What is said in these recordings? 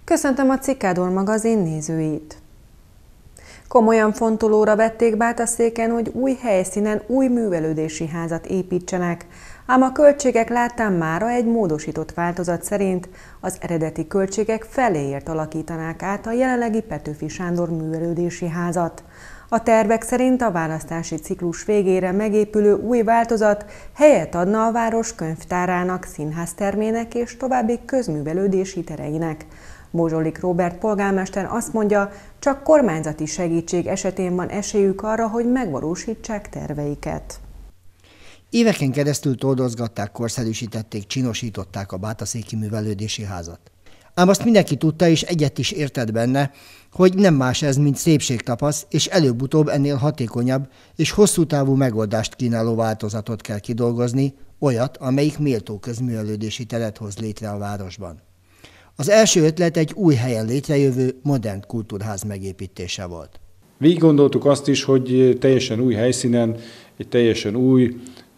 Köszöntöm a Cikádor magazin nézőit! Komolyan fontolóra vették Bátaszéken, hogy új helyszínen új művelődési házat építsenek, ám a költségek láttán mára egy módosított változat szerint az eredeti költségek feléért alakítanák át a jelenlegi Petőfi Sándor művelődési házat. A tervek szerint a választási ciklus végére megépülő új változat helyet adna a város könyvtárának, színháztermének és további közművelődési tereinek. Bozsolik Róbert polgármester azt mondja, csak kormányzati segítség esetén van esélyük arra, hogy megvalósítsák terveiket. Éveken keresztül toldozgatták, korszerűsítették, csinosították a bátaszéki művelődési házat. Ám azt mindenki tudta és egyet is értett benne, hogy nem más ez, mint szépségtapasz, és előbb-utóbb ennél hatékonyabb és hosszú távú megoldást kínáló változatot kell kidolgozni, olyat, amelyik méltó közművelődési teret hoz létre a városban. Az első ötlet egy új helyen létrejövő modern kultúrház megépítése volt. Végig gondoltuk azt is, hogy teljesen új helyszínen, egy teljesen új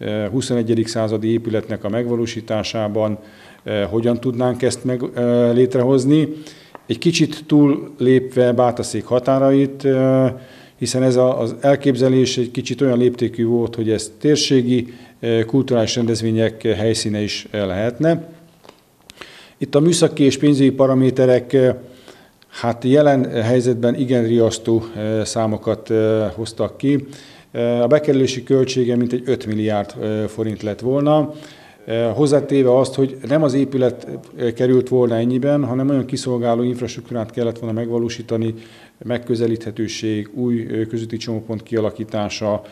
21. századi épületnek a megvalósításában hogyan tudnánk ezt létrehozni. Egy kicsit túl lépve Bátaszék határait, hiszen ez az elképzelés egy kicsit olyan léptékű volt, hogy ez térségi kulturális rendezvények helyszíne is lehetne. Itt a műszaki és pénzügyi paraméterek jelen helyzetben igen riasztó számokat hoztak ki. A bekerülési költsége mintegy 5 milliárd forint lett volna. Hozzátéve azt, hogy nem az épület került volna ennyiben, hanem olyan kiszolgáló infrastruktúrát kellett volna megvalósítani, megközelíthetőség, új közúti csomópont kialakítása,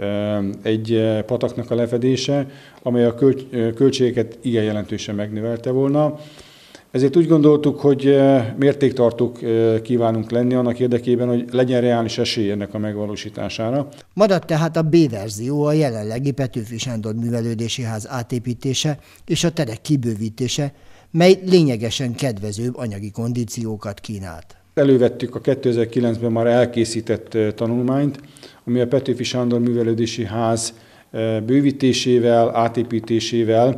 egy pataknak a lefedése, amely a költségeket igen jelentősen megnövelte volna. Ezért úgy gondoltuk, hogy mértéktartók kívánunk lenni annak érdekében, hogy legyen reális esély ennek a megvalósítására. Maradt tehát a B-verzió, a jelenlegi Petőfi Sándor művelődési ház átépítése és a terek kibővítése, mely lényegesen kedvezőbb anyagi kondíciókat kínált. Elővettük a 2009-ben már elkészített tanulmányt, ami a Petőfi Sándor művelődési ház bővítésével, átépítésével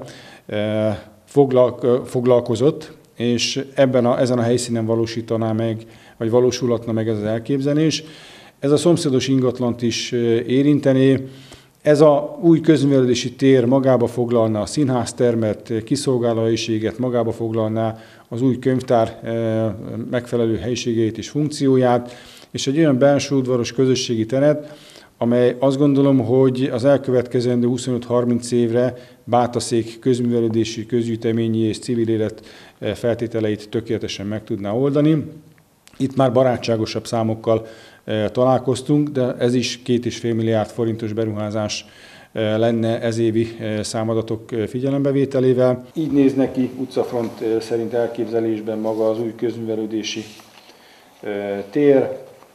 foglalkozott, és ezen a helyszínen valósítaná meg, vagy valósulhatna meg ez az elképzelés. Ez a szomszédos ingatlant is érintené. Ez a új közművelődési tér magába foglalná a színháztermet, kiszolgáló helyiséget, magába foglalná az új könyvtár megfelelő helyiségeit és funkcióját, és egy olyan belső udvaros közösségi teret, amely azt gondolom, hogy az elkövetkezendő 25-30 évre Bátaszék közművelődési, közgyűjteményi és civil élet feltételeit tökéletesen meg tudná oldani. Itt már barátságosabb számokkal találkoztunk, de ez is 2,5 milliárd forintos beruházás lenne ezévi számadatok figyelembevételével. Így néz neki utcafront szerint elképzelésben maga az új közművelődési tér.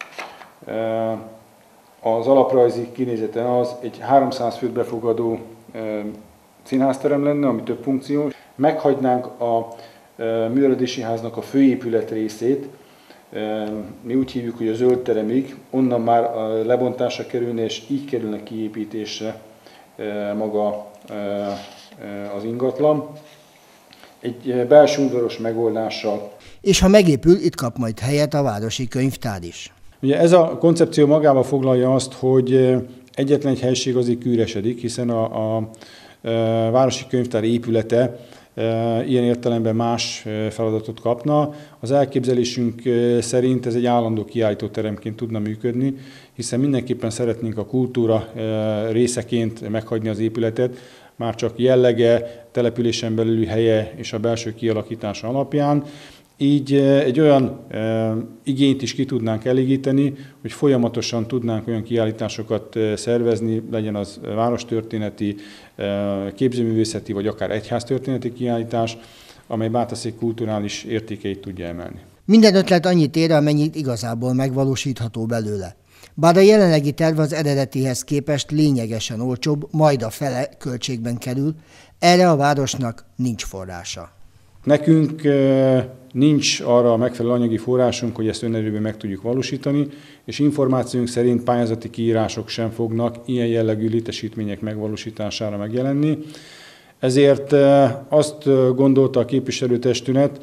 Az alaprajzi kinézete az egy 300 főt befogadó színházterem lenne, ami több funkciós. Meghagynánk a művelődési háznak a főépület részét, mi úgy hívjuk, hogy a zöld teremig, onnan már lebontásra kerülne, és így kerülne kiépítésre maga az ingatlan. Egy belső udvaros megoldással. És ha megépül, itt kap majd helyet a városi könyvtár is. Ugye ez a koncepció magába foglalja azt, hogy egyetlen egy helység az üresedik, hiszen a városi könyvtár épülete ilyen értelemben más feladatot kapna. Az elképzelésünk szerint ez egy állandó kiállítóteremként tudna működni, hiszen mindenképpen szeretnénk a kultúra részeként meghagyni az épületet, már csak jellege, településen belüli helye és a belső kialakítása alapján. Így egy olyan igényt is ki tudnánk elégíteni, hogy folyamatosan tudnánk olyan kiállításokat szervezni, legyen az várostörténeti, képzőművészeti vagy akár egyháztörténeti kiállítás, amely Bátaszék kulturális értékeit tudja emelni. Minden ötlet annyit ér, amennyit igazából megvalósítható belőle. Bár a jelenlegi terv az eredetihez képest lényegesen olcsóbb, majd a fele költségben kerül, erre a városnak nincs forrása. Nekünk nincs arra a megfelelő anyagi forrásunk, hogy ezt önerőben meg tudjuk valósítani, és információnk szerint pályázati kiírások sem fognak ilyen jellegű létesítmények megvalósítására megjelenni. Ezért azt gondolta a képviselőtestület,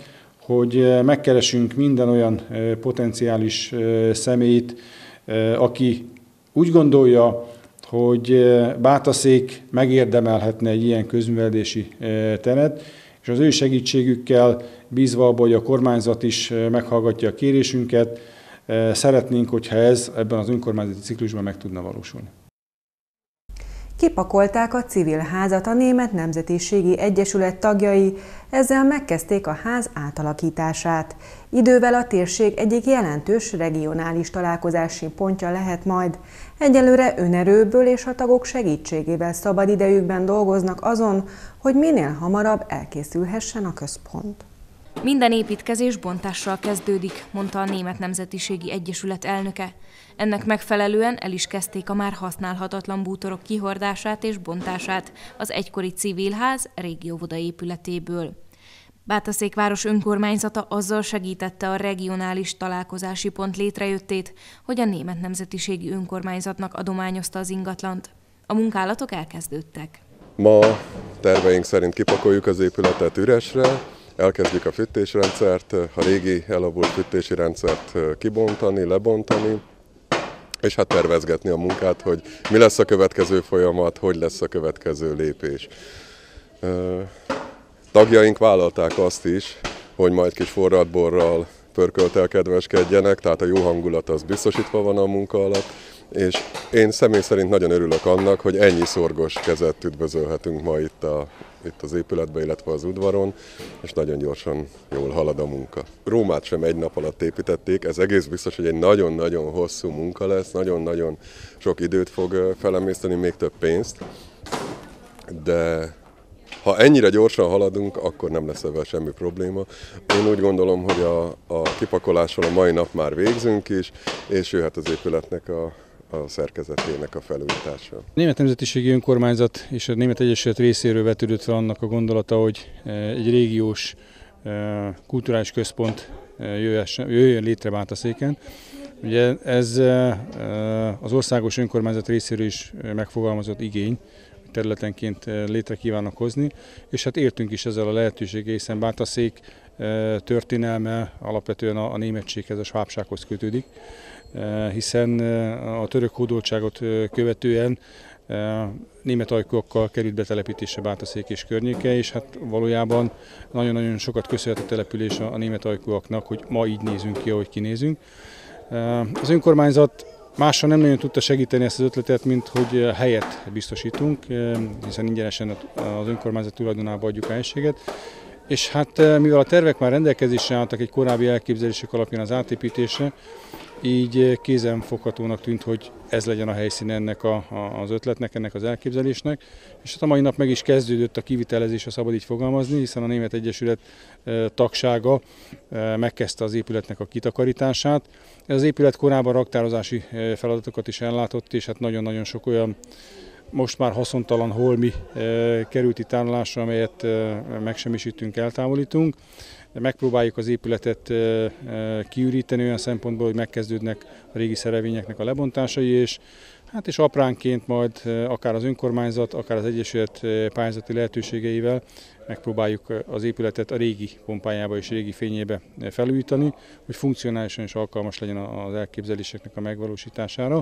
hogy megkeresünk minden olyan potenciális személyt, aki úgy gondolja, hogy Bátaszék megérdemelhetne egy ilyen közművelési teret, és az ő segítségükkel, bízva abban, hogy a kormányzat is meghallgatja a kérésünket, szeretnénk, hogyha ez ebben az önkormányzati ciklusban meg tudna valósulni. Kipakolták a civil házat a Német Nemzetiségi Egyesület tagjai, ezzel megkezdték a ház átalakítását. Idővel a térség egyik jelentős regionális találkozási pontja lehet majd. Egyelőre önerőből és a tagok segítségével szabad idejükben dolgoznak azon, hogy minél hamarabb elkészülhessen a központ. Minden építkezés bontással kezdődik, mondta a Német Nemzetiségi Egyesület elnöke. Ennek megfelelően el is kezdték a már használhatatlan bútorok kihordását és bontását az egykori civilház régi óvoda épületéből. Bátaszék város önkormányzata azzal segítette a regionális találkozási pont létrejöttét, hogy a Német Nemzetiségi Önkormányzatnak adományozta az ingatlant. A munkálatok elkezdődtek. Ma terveink szerint kipakoljuk az épületet üresre, elkezdjük a fűtésrendszert, a régi elavult fűtési rendszert kibontani, lebontani, és hát tervezgetni a munkát, hogy mi lesz a következő folyamat, hogy lesz a következő lépés. Tagjaink vállalták azt is, hogy majd kis forradborral pörköltelkedveskedjenek, tehát a jó hangulat az biztosítva van a munka alatt, és én személy szerint nagyon örülök annak, hogy ennyi szorgos kezet üdvözölhetünk ma itt az épületben, illetve az udvaron, és nagyon gyorsan jól halad a munka. Rómát sem egy nap alatt építették, ez egész biztos, hogy egy nagyon-nagyon hosszú munka lesz, nagyon-nagyon sok időt fog felemészteni, még több pénzt, de ha ennyire gyorsan haladunk, akkor nem lesz ebben semmi probléma. Én úgy gondolom, hogy a kipakolással a mai nap már végzünk is, és jöhet az épületnek a szerkezetének a felújítása. A Német Nemzetiségi Önkormányzat és a Német Egyesület részéről vetődött fel annak a gondolata, hogy egy régiós kulturális központ jöjjön létre Bátaszéken. Ugye ez az országos önkormányzat részéről is megfogalmazott igény, hogy területenként létre kívánnak hozni, és hát éltünk is ezzel a lehetőséggel, hiszen Bátaszék történelme alapvetően a németséghez, a svábsághoz kötődik, hiszen a török hódoltságot követően német ajkúakkal került betelepítésre Bátaszék és környéke, és hát valójában nagyon-nagyon sokat köszönhet a település a német ajkúaknak, hogy ma így nézünk ki, ahogy kinézünk. Az önkormányzat mással nem nagyon tudta segíteni ezt az ötletet, mint hogy helyet biztosítunk, hiszen ingyenesen az önkormányzat tulajdonába adjuk a helységet. És hát mivel a tervek már rendelkezésre álltak egy korábbi elképzelések alapján az átépítésre, így kézenfoghatónak tűnt, hogy ez legyen a helyszín ennek az ötletnek, ennek az elképzelésnek. És hát a mai nap meg is kezdődött a kivitelezés, ha szabad így fogalmazni, hiszen a Német Egyesület tagsága megkezdte az épületnek a kitakarítását. Ez az épület korábban raktározási feladatokat is ellátott, és hát nagyon-nagyon sok olyan most már haszontalan holmi került itt tárolásra, amelyet megsemmisítünk, eltávolítunk. Megpróbáljuk az épületet kiüríteni olyan szempontból, hogy megkezdődnek a régi szerelvényeknek a lebontásai, és apránként majd akár az önkormányzat, akár az egyesület pályázati lehetőségeivel megpróbáljuk az épületet a régi pompájába és régi fényébe felújítani, hogy funkcionálisan és alkalmas legyen az elképzeléseknek a megvalósítására.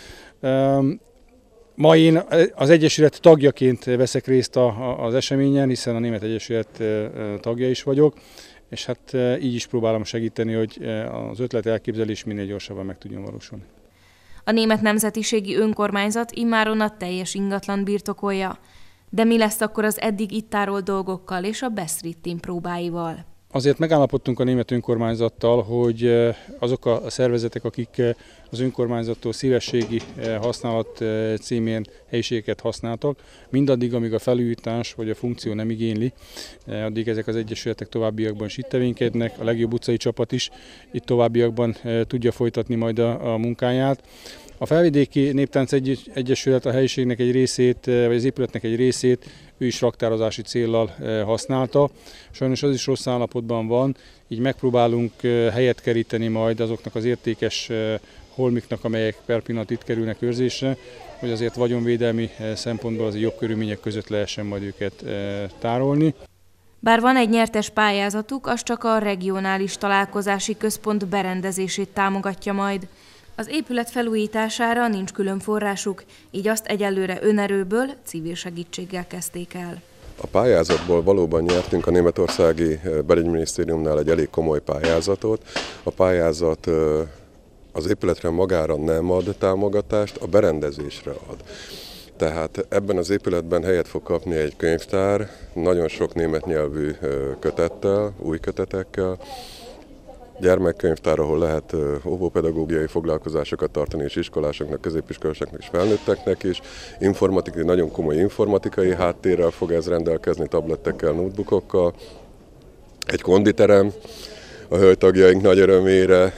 Ma én az Egyesület tagjaként veszek részt az eseményen, hiszen a Német Egyesület tagja is vagyok, és hát így is próbálom segíteni, hogy az ötlet elképzelés minél gyorsabban meg tudjon valósulni. A Német Nemzetiségi Önkormányzat immáron a teljes ingatlan birtokolja. De mi lesz akkor az eddig itt tárolt dolgokkal és a Beszrittin próbáival? Azért megállapodtunk a német önkormányzattal, hogy azok a szervezetek, akik az önkormányzattól szívességi használat címén helyiségeket használtak, mindaddig, amíg a felújítás vagy a funkció nem igényli, addig ezek az egyesületek továbbiakban is itt tevékenykednek, a legjobb utcai csapat is itt továbbiakban tudja folytatni majd a munkáját. A Felvidéki Néptánc Egyesület a helyiségnek egy részét, vagy az épületnek egy részét ő is raktározási céllal használta. Sajnos az is rossz állapotban van, így megpróbálunk helyet keríteni majd azoknak az értékes holmiknak, amelyek per pillanat itt kerülnek őrzésre, hogy azért vagyonvédelmi szempontból az jobb körülmények között lehessen majd őket tárolni. Bár van egy nyertes pályázatuk, az csak a regionális találkozási központ berendezését támogatja majd. Az épület felújítására nincs külön forrásuk, így azt egyelőre önerőből, civil segítséggel kezdték el. A pályázatból valóban nyertünk a németországi belügyminisztériumnál egy elég komoly pályázatot. A pályázat az épületre magára nem ad támogatást, a berendezésre ad. Tehát ebben az épületben helyet fog kapni egy könyvtár, nagyon sok német nyelvű kötettel, új kötetekkel, gyermekkönyvtár, ahol lehet óvópedagógiai foglalkozásokat tartani, és iskolásoknak, középiskolásoknak és felnőtteknek is. Informatikai, nagyon komoly informatikai háttérrel fog ez rendelkezni, tablettekkel, notebookokkal. Egy konditerem a hölgytagjaink nagy örömére.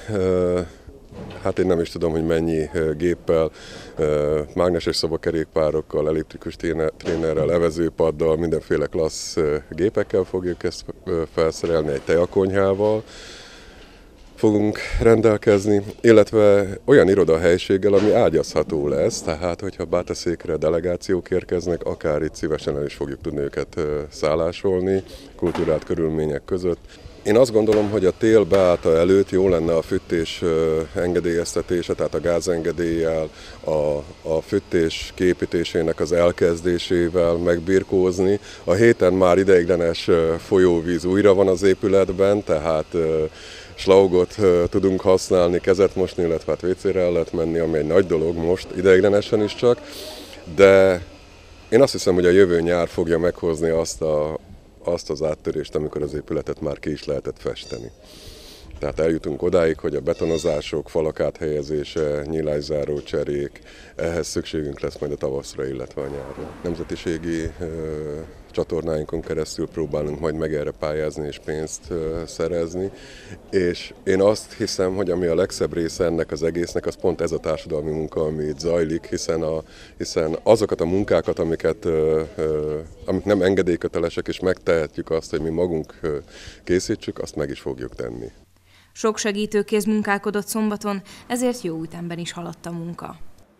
Hát én nem is tudom, hogy mennyi géppel, mágneses szobakerékpárokkal, elliptikus trénerrel, evezőpaddal, mindenféle klassz gépekkel fogjuk ezt felszerelni, egy tejakonyhával fogunk rendelkezni, illetve olyan irodahelyiséggel, ami ágyazható lesz, tehát hogyha Bátaszékre delegációk érkeznek, akár itt szívesen el is fogjuk tudni őket szállásolni, kultúrált körülmények között. Én azt gondolom, hogy a tél beállta előtt jó lenne a fűtés engedélyeztetése, tehát a gázengedéllyel, a fűtés kiépítésének az elkezdésével megbirkózni. A héten már ideiglenes folyóvíz újra van az épületben, tehát slaugot tudunk használni, kezet mosni, illetve hát WC-re el lehet menni, ami egy nagy dolog most, ideiglenesen is csak, de én azt hiszem, hogy a jövő nyár fogja meghozni azt az áttörést, amikor az épületet már ki is lehetett festeni. Tehát eljutunk odáig, hogy a betonozások, falak áthelyezése, nyílászáró cserék, ehhez szükségünk lesz majd a tavaszra, illetve a nyárra. Nemzetiségi csatornáinkon keresztül próbálunk majd meg erre pályázni és pénzt szerezni, és én azt hiszem, hogy ami a legszebb része ennek az egésznek, az pont ez a társadalmi munka, ami itt zajlik, hiszen azokat a munkákat, amik nem engedélykötelesek, és megtehetjük azt, hogy mi magunk készítsük, azt meg is fogjuk tenni. Sok segítőkéz munkálkodott szombaton, ezért jó ütemben is haladt a munka.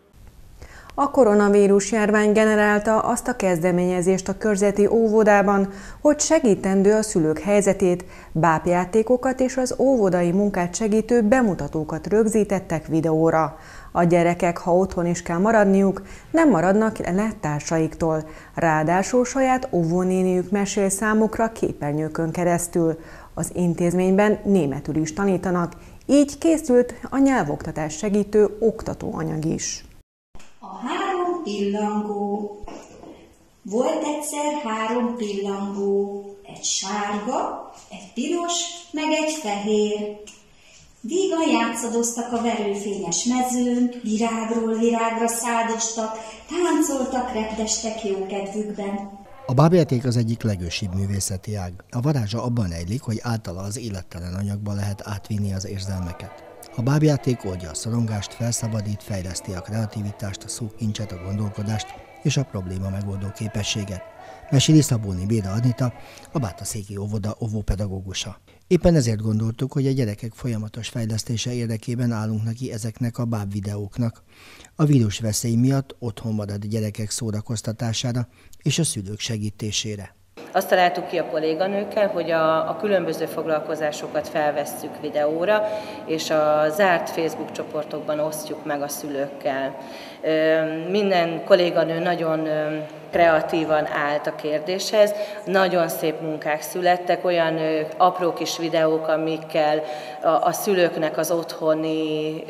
A koronavírus járvány generálta azt a kezdeményezést a körzeti óvodában, hogy segítendő a szülők helyzetét, bábjátékokat és az óvodai munkát segítő bemutatókat rögzítettek videóra. A gyerekek, ha otthon is kell maradniuk, nem maradnak le társaiktól. Ráadásul saját óvónéniük mesél számukra képernyőkön keresztül. Az intézményben németül is tanítanak, így készült a nyelvoktatás segítő oktatóanyag is. A 3 pillangó. Volt egyszer 3 pillangó, egy sárga, egy piros, meg egy fehér. Vígan játszadoztak a verőfényes mezőn, virágról virágra szádostak, táncoltak, repdestek jókedvükben. A bábjáték az egyik legősibb művészeti ág. A varázsa abban rejlik, hogy általa az élettelen anyagba lehet átvinni az érzelmeket. A bábjáték oldja a szorongást, felszabadít, fejleszti a kreativitást, a szókincset, a gondolkodást és a probléma megoldó képességet. Meséli Szabóni Béda Anita, a Bátaszéki óvoda óvópedagógusa. Éppen ezért gondoltuk, hogy a gyerekek folyamatos fejlesztése érdekében állunk neki ezeknek a bábvideóknak. A vírusveszély miatt otthon marad a gyerekek szórakoztatására és a szülők segítésére. Azt találtuk ki a kolléganőkkel, hogy a különböző foglalkozásokat felvesszük videóra, és a zárt Facebook csoportokban osztjuk meg a szülőkkel. Minden kolléganő nagyon kreatívan állt a kérdéshez, nagyon szép munkák születtek, olyan apró kis videók, amikkel a szülőknek az otthoni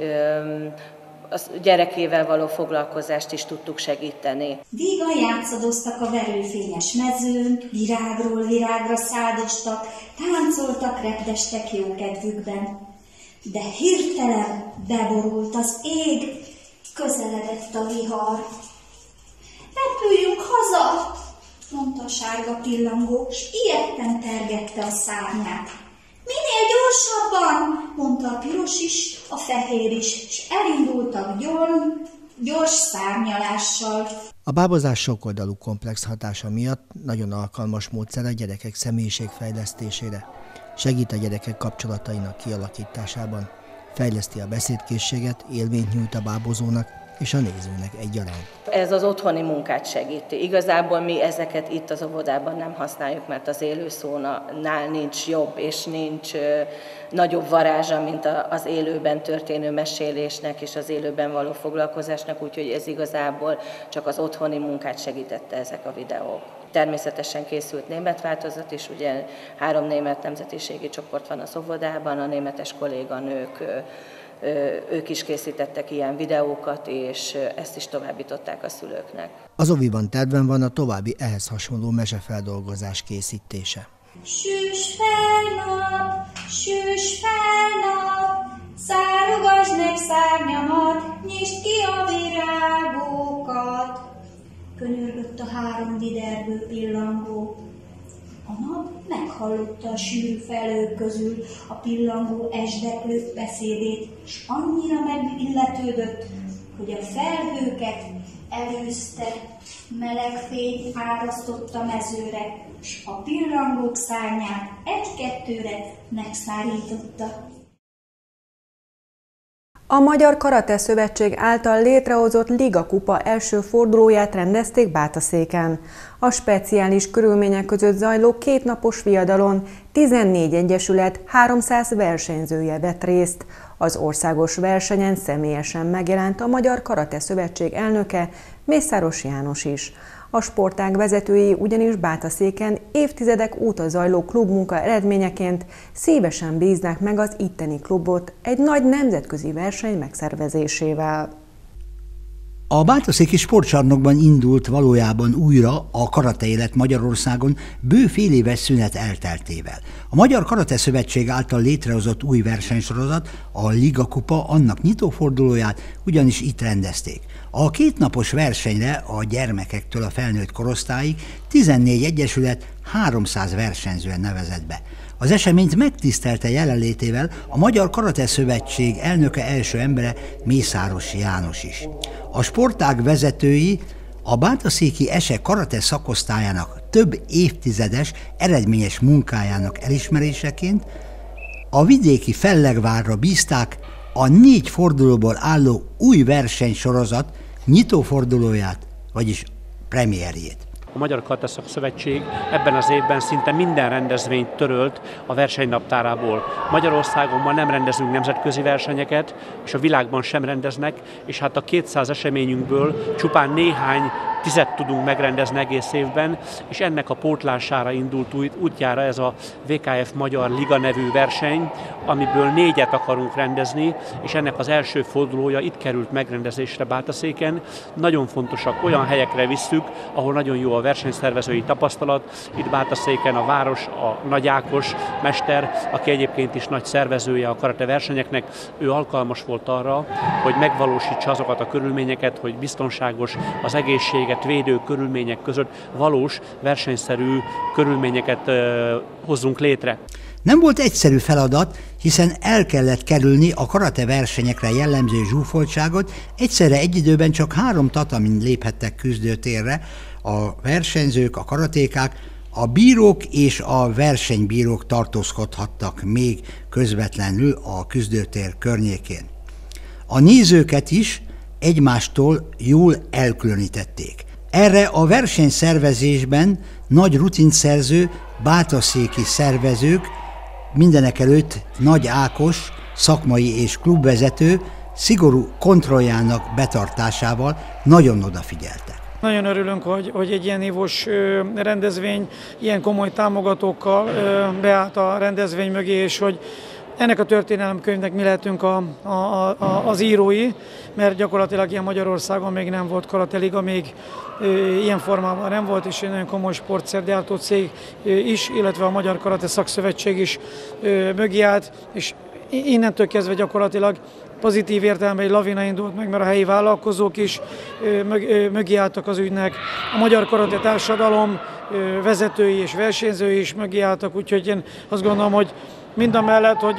a gyerekével való foglalkozást is tudtuk segíteni. Vígan játszadoztak a verőfényes mezőn, virágról virágra szádostak, táncoltak, repdestek jókedvükben. De hirtelen beborult az ég, közeledett a vihar. Repüljünk haza, mondta a sárga pillangó, s ijedten tergette a szárnyát. Minél gyorsabban, mondta a piros is, a fehér is, és elindultak gyors szárnyalással. A bábozás sokoldalú komplex hatása miatt nagyon alkalmas módszer a gyerekek személyiségfejlesztésére. Segít a gyerekek kapcsolatainak kialakításában. Fejleszti a beszédkészséget, élményt nyújt a bábozónak, és a nézőnek egyaránt. Ez az otthoni munkát segíti. Igazából mi ezeket itt az óvodában nem használjuk, mert az élőszónál nincs jobb és nincs nagyobb varázsa, mint az élőben történő mesélésnek és az élőben való foglalkozásnak, úgyhogy ez igazából csak az otthoni munkát segítette ezek a videók. Természetesen készült német változat is, ugye 3 német nemzetiségi csoport van az óvodában, a németes kolléganők, ők is készítettek ilyen videókat, és ezt is továbbították a szülőknek. Az oviban tervben van a további ehhez hasonló mesefeldolgozás készítése. Süss fel nap, szárogasd meg szárnyamat, nyisd ki a virágokat. Könyörgött a 3 viderből pillangó. A nap meghallotta a sűrű felhők közül a pillangó esdeklő beszédét, és annyira megilletődött, hogy a felhőket elűzte, meleg fény árasztotta mezőre, és a pillangók szárnyát 1-2-re megszárította. A Magyar Karate Szövetség által létrehozott Liga Kupa első fordulóját rendezték Bátaszéken. A speciális körülmények között zajló 2 napos viadalon 14 egyesület 300 versenyzője vett részt. Az országos versenyen személyesen megjelent a Magyar Karate Szövetség elnöke, Mészáros János is. A sportág vezetői ugyanis Bátaszéken évtizedek óta zajló klubmunka eredményeként szívesen bíznak meg az itteni klubot egy nagy nemzetközi verseny megszervezésével. A bátaszéki sportcsarnokban indult valójában újra a karate élet Magyarországon bő fél éves szünet elteltével. A Magyar Karate Szövetség által létrehozott új versenysorozat, a Liga Kupa, annak nyitófordulóját ugyanis itt rendezték. A 2 napos versenyre a gyermekektől a felnőtt korosztályig 14 egyesület 300 versenyzően nevezett be. Az eseményt megtisztelte jelenlétével a Magyar Karate Szövetség elnöke első embere, Mészáros János is. A sportág vezetői a bátaszéki ESE karate szakosztályának több évtizedes eredményes munkájának elismeréseként a vidéki Fellegvárra bízták a 4 fordulóból álló új versenysorozat nyitófordulóját, vagyis premierjét. A Magyar Karate Szövetség ebben az évben szinte minden rendezvényt törölt a versenynaptárából. Magyarországon ma nem rendezünk nemzetközi versenyeket, és a világban sem rendeznek, és hát a 200 eseményünkből csupán néhány 10 tudunk megrendezni egész évben, és ennek a pótlására indult útjára ez a VKF Magyar Liga nevű verseny, amiből 4 akarunk rendezni, és ennek az első fordulója itt került megrendezésre Bátaszéken. Nagyon fontosak, olyan helyekre visszük, ahol nagyon jó a versenyszervezői tapasztalat. Itt Bátaszéken a város, a Nagy Ákos mester, aki egyébként is nagy szervezője a karate versenyeknek, ő alkalmas volt arra, hogy megvalósítsa azokat a körülményeket, hogy biztonságos, az egészséget védő körülmények között valós, versenyszerű körülményeket hozzunk létre. Nem volt egyszerű feladat, hiszen el kellett kerülni a karate versenyekre jellemző zsúfoltságot, egyszerre egy időben csak 3 tatamin léphettek küzdőtérre a versenyzők, a karatékák, a bírók és a versenybírók tartózkodhattak még közvetlenül a küzdőtér környékén. A nézőket is egymástól jól elkülönítették. Erre a versenyszervezésben nagy rutint szerző bátaszéki szervezők, mindenekelőtt Nagy Ákos, szakmai és klubvezető szigorú kontrolljának betartásával nagyon odafigyeltek. Nagyon örülünk, hogy egy ilyen nívós rendezvény ilyen komoly támogatókkal beállt a rendezvény mögé, és hogy ennek a történelemkönyvnek mi lehetünk az írói, mert gyakorlatilag ilyen Magyarországon még nem volt karateliga, még ilyen formában nem volt, és egy nagyon komoly sportszergyártó cég is, illetve a Magyar Karate Szakszövetség is mögé állt, és innentől kezdve gyakorlatilag pozitív értelemben egy lavina indult meg, mert a helyi vállalkozók is mögé álltak az ügynek, a magyar karate társadalom vezetői és versenyzői is mögé álltak, úgyhogy én azt gondolom, hogy mindamellett, hogy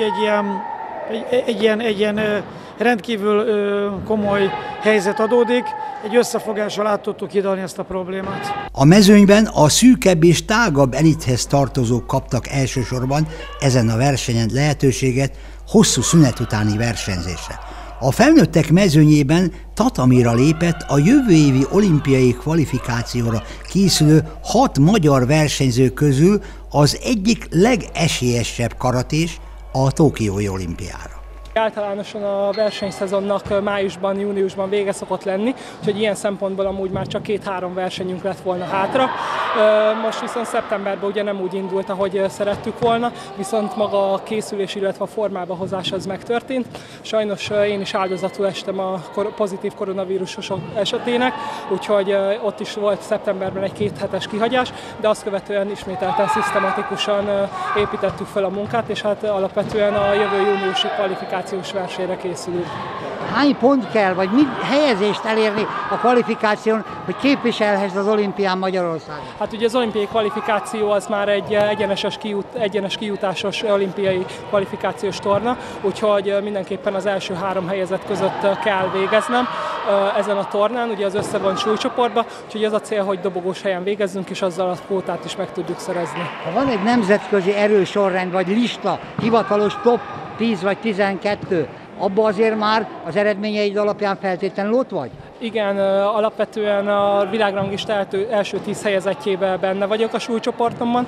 egy ilyen rendkívül komoly helyzet adódik, egy összefogással át tudtuk hidalni ezt a problémát. A mezőnyben a szűkebb és tágabb elithez tartozók kaptak elsősorban ezen a versenyen lehetőséget hosszú szünet utáni versenyzésre. A felnőttek mezőnyében tatamira lépett a jövő évi olimpiai kvalifikációra készülő 6 magyar versenyző közül az egyik legesélyesebb karatés a tokiói olimpiára. Általánosan a versenyszezonnak májusban, júniusban vége szokott lenni, úgyhogy ilyen szempontból amúgy már csak 2-3 versenyünk lett volna hátra. Most viszont szeptemberben ugye nem úgy indult, ahogy szerettük volna, viszont maga a készülés, illetve a formába hozás az megtörtént. Sajnos én is áldozatul estem a pozitív koronavírusosok esetének, úgyhogy ott is volt szeptemberben egy 2 hetes kihagyás, de azt követően ismételten szisztematikusan építettük fel a munkát, és hát alapvetően a jövő júniusi kvalifikációs versenyre készülünk. Hány pont kell, vagy mi helyezést elérni a kvalifikáción, hogy képviselhess az olimpián Magyarországon? Hát ugye az olimpiai kvalifikáció az már egy egyenes kijutásos olimpiai kvalifikációs torna, úgyhogy mindenképpen az első 3 helyezett között kell végeznem ezen a tornán, ugye az összevont súlycsoportba, úgyhogy az a cél, hogy dobogós helyen végezzünk, és azzal a kvótát is meg tudjuk szerezni. Ha van egy nemzetközi erősorrend, vagy lista, hivatalos top 10 vagy 12, abban azért már az eredményeid alapján feltétlenül ott vagy? Igen, alapvetően a világranglista első 10 helyezettjében benne vagyok a súlycsoportomban.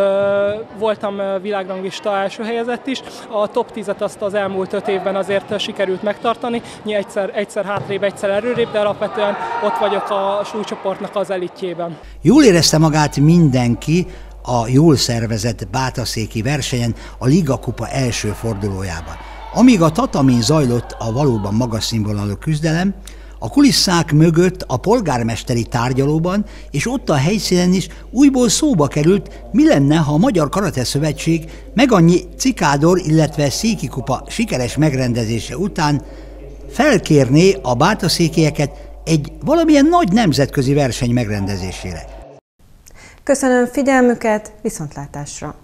Voltam világranglista első helyezett is. A top 10-et azt az elmúlt 5 évben azért sikerült megtartani. Egyszer hátrébb, egyszer erőrébb, de alapvetően ott vagyok a súlycsoportnak az elitjében. Jól érezte magát mindenki a jól szervezett bátaszéki versenyen a Liga Kupa első fordulójában. Amíg a tatamin zajlott a valóban magas színvonalú küzdelem, a kulisszák mögött a polgármesteri tárgyalóban és ott a helyszínen is újból szóba került, mi lenne, ha a Magyar Karate Szövetség meg annyi cikádor, illetve széki kupa sikeres megrendezése után felkérné a bátaszékieket egy valamilyen nagy nemzetközi verseny megrendezésére. Köszönöm figyelmüket, viszontlátásra!